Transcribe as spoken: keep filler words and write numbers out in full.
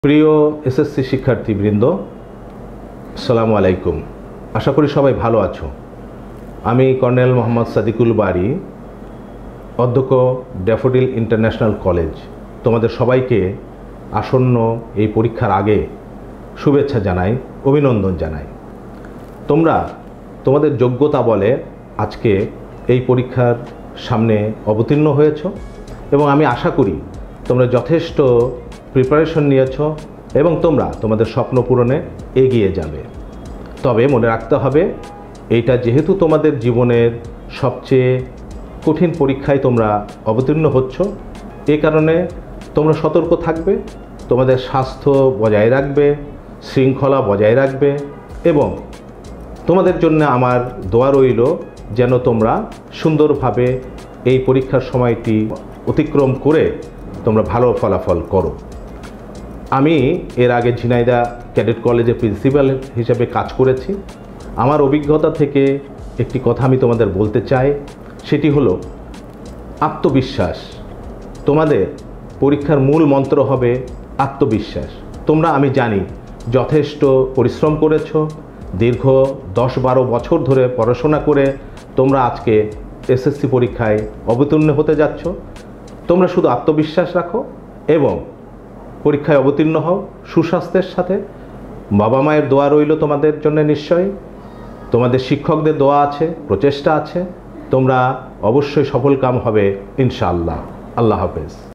প্রিয় এসএসসি শিক্ষার্থীবৃন্দ, আসসালামু আলাইকুম। আশা করি সবাই ভালো আছো। আমি কর্নেল মোহাম্মদ সাদিকুল বারী, অধ্যক্ষ ড্যাফোডিল ইন্টারন্যাশনাল কলেজ, তোমাদের সবাইকে আসন্ন এই পরীক্ষার আগে শুভেচ্ছা জানাই, অভিনন্দন জানাই। তোমরা তোমাদের যোগ্যতা বলে আজকে এই পরীক্ষার সামনে অবতীর্ণ হয়েছ এবং আমি আশা করি তোমরা যথেষ্ট প্রিপারেশন নিয়েছ এবং তোমরা তোমাদের স্বপ্ন পূরণে এগিয়ে যাবে। তবে মনে রাখতে হবে, এইটা যেহেতু তোমাদের জীবনের সবচেয়ে কঠিন পরীক্ষায় তোমরা অবতীর্ণ হচ্ছ, এ কারণে তোমরা সতর্ক থাকবে, তোমাদের স্বাস্থ্য বজায় রাখবে, শৃঙ্খলা বজায় রাখবে এবং তোমাদের জন্য আমার দোয়া রইল যেন তোমরা সুন্দরভাবে এই পরীক্ষার সময়টি অতিক্রম করে তোমরা ভালো ফলাফল করো। আমি এর আগে ঝিনাইদহ ক্যাডেট কলেজের প্রিন্সিপাল হিসেবে কাজ করেছি। আমার অভিজ্ঞতা থেকে একটি কথা আমি তোমাদের বলতে চাই, সেটি হলো আত্মবিশ্বাস। তোমাদের পরীক্ষার মূল মন্ত্র হবে আত্মবিশ্বাস। তোমরা আমি জানি যথেষ্ট পরিশ্রম করেছো, দীর্ঘ দশ বারো বছর ধরে পড়াশোনা করে তোমরা আজকে এসএসসি পরীক্ষায় অবতীর্ণ হতে যাচ্ছ। তোমরা শুধু আত্মবিশ্বাস রাখো এবং পরীক্ষায় অবতীর্ণ হও সুস্বাস্থ্যের সাথে। বাবা মায়ের দোয়া রইল তোমাদের জন্য, নিশ্চয়ই তোমাদের শিক্ষকদের দোয়া আছে, প্রচেষ্টা আছে। তোমরা অবশ্যই সফলকাম হবে ইনশাআল্লাহ। আল্লাহ হাফেজ।